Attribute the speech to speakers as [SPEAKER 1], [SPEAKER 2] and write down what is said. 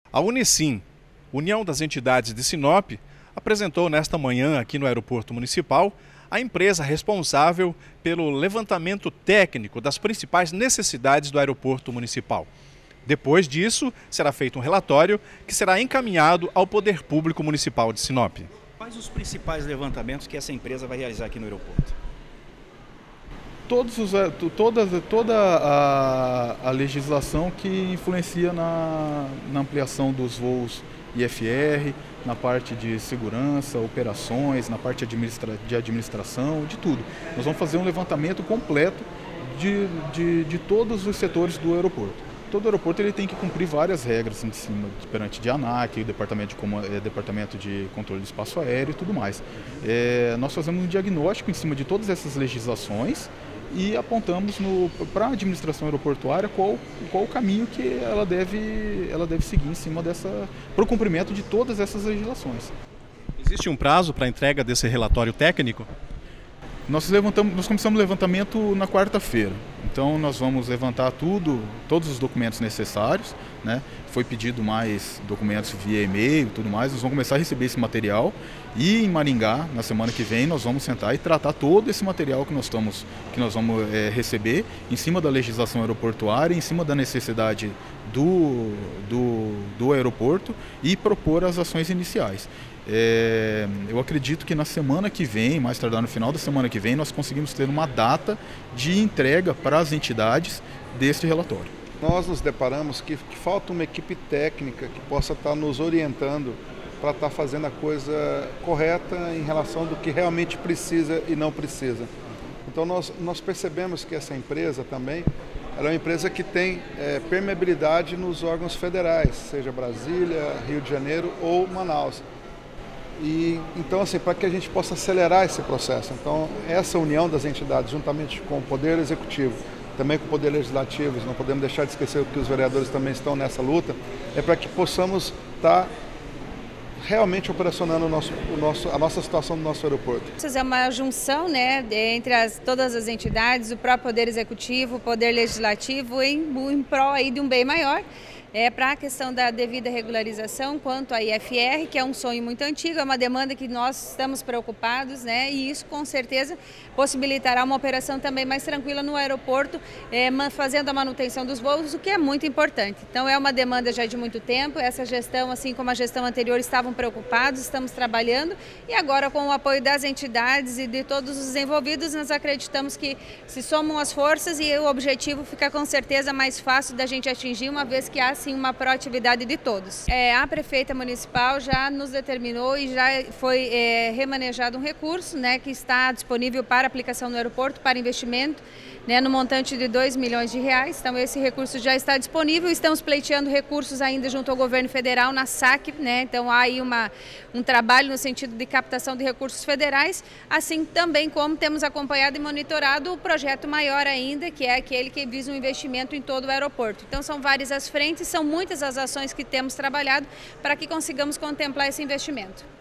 [SPEAKER 1] A Unisim, União das Entidades de Sinop, apresentou nesta manhã aqui no Aeroporto Municipal a empresa responsável pelo levantamento técnico das principais necessidades do Aeroporto Municipal. Depois disso, será feito um relatório que será encaminhado ao Poder Público Municipal de Sinop.
[SPEAKER 2] Quais os principais levantamentos que essa empresa vai realizar aqui no aeroporto?
[SPEAKER 3] Toda a legislação que influencia na ampliação dos voos IFR, na parte de segurança, operações, na parte de administração, de tudo. Nós vamos fazer um levantamento completo de todos os setores do aeroporto. Todo aeroporto ele tem que cumprir várias regras em cima, perante de ANAC, departamento de controle do espaço aéreo e tudo mais. Nós fazemos um diagnóstico em cima de todas essas legislações e apontamos para a administração aeroportuária qual o caminho que ela deve seguir em cima para o cumprimento de todas essas legislações.
[SPEAKER 1] Existe um prazo para a entrega desse relatório técnico?
[SPEAKER 3] Nós começamos o levantamento na quarta-feira, então nós vamos levantar todos os documentos necessários, né? Foi pedido mais documentos via e-mail e tudo mais, nós vamos começar a receber esse material e em Maringá, na semana que vem, nós vamos sentar e tratar todo esse material que nós vamos receber em cima da legislação aeroportuária, em cima da necessidade do aeroporto e propor as ações iniciais. Eu acredito que na semana que vem, mais tardar no final da semana que vem, nós conseguimos ter uma data de entrega para as entidades deste relatório.
[SPEAKER 4] Nós nos deparamos que falta uma equipe técnica que possa estar nos orientando para estar fazendo a coisa correta em relação do que realmente precisa e não precisa. Então nós percebemos que essa empresa também ela é uma empresa que tem permeabilidade nos órgãos federais, seja Brasília, Rio de Janeiro ou Manaus. Então, assim, para que a gente possa acelerar esse processo, então essa união das entidades, juntamente com o Poder Executivo, também com o Poder Legislativo, não podemos deixar de esquecer que os vereadores também estão nessa luta, é para que possamos estar realmente operacionando a nossa situação do nosso aeroporto.
[SPEAKER 5] É uma junção, né, entre todas as entidades, o próprio Poder Executivo, o Poder Legislativo, em prol aí de um bem maior. Para a questão da devida regularização quanto à IFR, que é um sonho muito antigo, é uma demanda que nós estamos preocupados, né? E isso com certeza possibilitará uma operação também mais tranquila no aeroporto, fazendo a manutenção dos voos, o que é muito importante. Então é uma demanda já de muito tempo, essa gestão, assim como a gestão anterior, estavam preocupados, estamos trabalhando e agora com o apoio das entidades e de todos os envolvidos, nós acreditamos que se somam as forças e o objetivo fica com certeza mais fácil da gente atingir, uma vez que há sim uma proatividade de todos. A prefeita municipal já nos determinou e já foi remanejado um recurso, né, que está disponível para aplicação no aeroporto, para investimento, né, no montante de R$2 milhões. Então esse recurso já está disponível, estamos pleiteando recursos ainda junto ao governo federal na SAC, né, então há aí um trabalho no sentido de captação de recursos federais, assim também como temos acompanhado e monitorado o projeto maior ainda, que é aquele que visa um investimento em todo o aeroporto. Então são várias as frentes, são muitas as ações que temos trabalhado para que consigamos contemplar esse investimento.